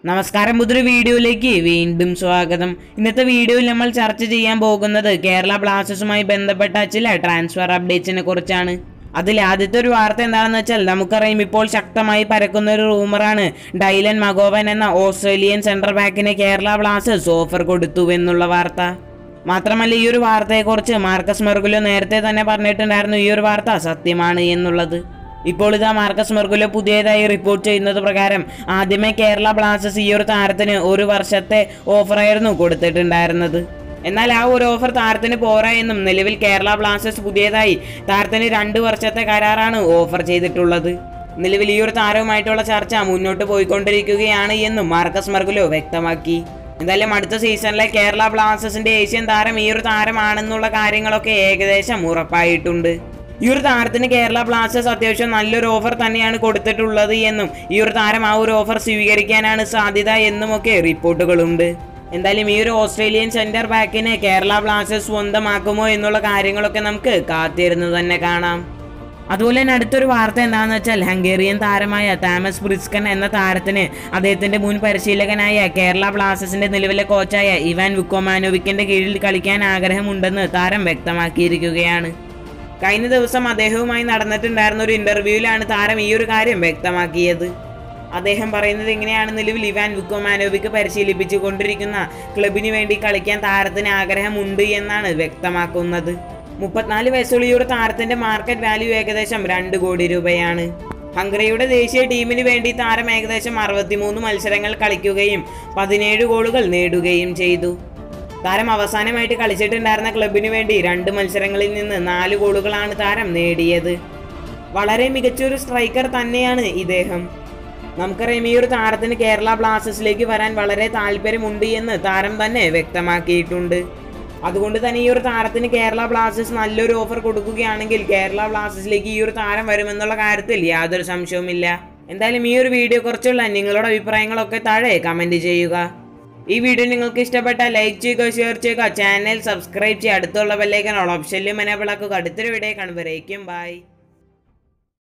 നമസ്കാരം, പുതിയൊരു വീഡിയോയിലേക്ക് വീണ്ടും സ്വാഗതം. ഇന്നത്തെ വീഡിയോയിൽ നമ്മൾ ചർച്ച ചെയ്യാൻ പോകുന്നത് കേരള ബ്ലാസ്റ്റേഴ്സുമായി ബന്ധപ്പെട്ട ചില ട്രാൻസ്ഫർ അപ്ഡേറ്റ്സിനെ കുറിച്ചാണ്. അതിൽ ആദ്യത്തെ ഒരു വാർത്ത എന്താണെന്ന് വെച്ചാൽ, നമുക്കറിയാം ഇപ്പോൾ ശക്തമായി പരക്കുന്ന ഒരു റൂമറാണ് ഡൈലൻ മഗോവൻ എന്ന ഓസ്ട്രേലിയൻ സെൻട്രൽ ബാക്കിന് കേരള ബ്ലാസ്റ്റേഴ്സ് ഓഫർ കൊടുത്തു എന്നുള്ള വാർത്ത. മാത്രമല്ല, ഈ ഒരു വാർത്തയെക്കുറിച്ച് മാർക്കസ് മെർഗുലോ നേരത്തെ തന്നെ പറഞ്ഞിട്ടുണ്ടായിരുന്നു ഈ ഒരു വാർത്ത സത്യമാണ് എന്നുള്ളത്. ഇപ്പോൾ ഇതാ മാർക്കസ് മെർഗുലോ പുതിയതായി റിപ്പോർട്ട് ചെയ്യുന്നത് പ്രകാരം ആദ്യമേ കേരള ബ്ലാസ്റ്റേഴ്സ് ഈ ഒരു താരത്തിന് 1 വർഷത്തെ ഓഫറായിരുന്നു കൊടുത്തിട്ടുണ്ടായിരുന്നത്. എന്നാൽ ആ ഒരു ഓഫർ താരത്തിന് പോരാ എന്നും നിലവിൽ കേരള ബ്ലാസ്റ്റേഴ്സ് പുതിയതായി താരത്തിന് 2 വർഷത്തെ കരാറാണ് ഓഫർ ചെയ്തിട്ടുള്ളത്. നിലവിൽ ഈ ഒരു താരവുമായിട്ടുള്ള ചർച്ച മുന്നോട്ട് പോയിക്കൊണ്ടിരിക്കുകയാണ് എന്നും മാർക്കസ് മെർഗുലോ വ്യക്തമാക്കി. എന്തായാലും അടുത്ത സീസണിലെ കേരള ബ്ലാസ്റ്റേഴ്സിന്റെ ഏഷ്യൻ താരം ഈ ഒരു താരമാണെന്നുള്ള കാര്യങ്ങളൊക്കെ ഏകദേശം ഉറപ്പായിട്ടുണ്ട്. ഈ ഒരു താരത്തിന് കേരള ബ്ലാസ്റ്റേഴ്സ് അത്യാവശ്യം നല്ലൊരു ഓഫർ തന്നെയാണ് കൊടുത്തിട്ടുള്ളത് എന്നും ഈ ഒരു താരം ആ ഒരു ഓഫർ സ്വീകരിക്കാനാണ് സാധ്യത എന്നുമൊക്കെ റിപ്പോർട്ടുകളുണ്ട്. എന്തായാലും ഈ ഒരു ഓസ്ട്രേലിയൻ സെന്റർ ബാക്കിനെ കേരള ബ്ലാസ്റ്റേഴ്സ് സ്വന്തമാക്കുമോ എന്നുള്ള കാര്യങ്ങളൊക്കെ നമുക്ക് കാത്തിരുന്ന് തന്നെ കാണാം. അതുപോലെ തന്നെ അടുത്തൊരു വാർത്ത എന്താണെന്ന് വെച്ചാൽ, ഹംഗേറിയൻ താരമായ താമസ് ബ്രിസ്കൻ എന്ന താരത്തിന് അദ്ദേഹത്തിന്റെ മുൻ പരിശീലകനായ കേരള ബ്ലാസ്റ്റേഴ്സിന്റെ നിലവിലെ കോച്ചായ ഇവാൻ വുക്കോമാനോവിക്കിന്റെ കീഴിൽ കളിക്കാൻ ആഗ്രഹമുണ്ടെന്ന് താരം വ്യക്തമാക്കിയിരിക്കുകയാണ്. കഴിഞ്ഞ ദിവസം അദ്ദേഹവുമായി നടന്നിട്ടുണ്ടായിരുന്ന ഒരു ഇന്റർവ്യൂവിലാണ് താരം ഈ ഒരു കാര്യം വ്യക്തമാക്കിയത്. അദ്ദേഹം പറയുന്നത് ഇങ്ങനെയാണ്: നിലവിൽ ഇവാൻ വുക്കോമാനോവിക്ക് പരിശീലിപ്പിച്ചു കൊണ്ടിരിക്കുന്ന ക്ലബിന് വേണ്ടി കളിക്കാൻ താരത്തിന് ആഗ്രഹമുണ്ട് എന്നാണ് വ്യക്തമാക്കുന്നത്. 34 വയസ്സുള്ള ഈ ഒരു താരത്തിന്റെ മാർക്കറ്റ് വാല്യൂ ഏകദേശം 2 കോടി രൂപയാണ്. ഹംഗറിയുടെ ദേശീയ ടീമിന് വേണ്ടി താരം ഏകദേശം 63 മത്സരങ്ങൾ കളിക്കുകയും 17 ഗോളുകൾ നേടുകയും ചെയ്തു. താരം അവസാനമായിട്ട് കളിച്ചിട്ടുണ്ടായിരുന്ന ക്ലബിന് വേണ്ടി 2 മത്സരങ്ങളിൽ നിന്ന് 4 ഗോളുകളാണ് താരം നേടിയത്. വളരെ മികച്ചൊരു സ്ട്രൈക്കർ തന്നെയാണ് ഇദ്ദേഹം. നമുക്കറിയാം ഈ ഒരു താരത്തിന് കേരള ബ്ലാസ്റ്റേഴ്സിലേക്ക് വരാൻ വളരെ താല്പര്യമുണ്ട് എന്ന് താരം തന്നെ വ്യക്തമാക്കിയിട്ടുണ്ട്. അതുകൊണ്ട് തന്നെ ഈ ഒരു താരത്തിന് കേരള ബ്ലാസ്റ്റേഴ്സ് നല്ലൊരു ഓഫർ കൊടുക്കുകയാണെങ്കിൽ കേരള ബ്ലാസ്റ്റേഴ്സിലേക്ക് ഈ ഒരു താരം വരുമെന്നുള്ള കാര്യത്തിൽ യാതൊരു സംശയവുമില്ല. എന്തായാലും ഈ ഒരു വീഡിയോ കുറിച്ചുള്ള നിങ്ങളുടെ അഭിപ്രായങ്ങളൊക്കെ താഴെ കമന്റ് ചെയ്യുക. ഈ വീഡിയോ നിങ്ങൾക്ക് ഇഷ്ടപ്പെട്ടാൽ ലൈക്ക് ചെയ്യുക, ഷെയർ ചെയ്യുക, ചാനൽ സബ്സ്ക്രൈബ് ചെയ്യുക, അടുത്തുള്ള ബെല്ലൈക്കൺ ഓൾ ഓപ്ഷനിലും എനേബിൾ ആക്കുക. അടുത്തൊരു വീഡിയോ കാണുമ്പോഴേക്കും ബൈ.